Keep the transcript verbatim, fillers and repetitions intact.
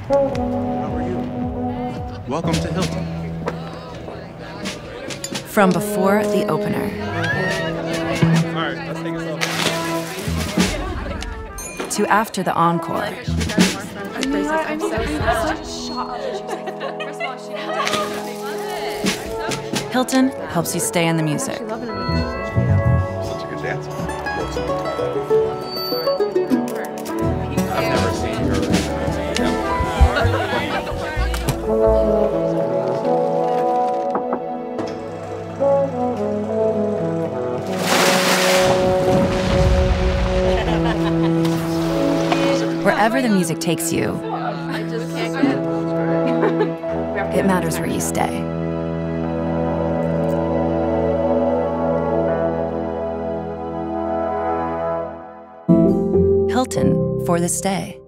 How are you? Welcome to Hilton. From before the opener. All right, let's take a selfie. To after the encore. I'm so Hilton helps you stay in the music. Such a good dancer. I've never seen her. Wherever the music takes you, it matters where you stay. Hilton for the stay.